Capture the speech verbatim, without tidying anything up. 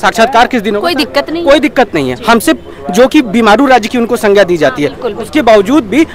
साक्षात्कार किस दिन होगा? कोई दिक्कत नहीं, कोई दिक्कत नहीं है। हमसे जो कि बीमारू राज्य की उनको संज्ञा दी जाती है, उसके बावजूद भी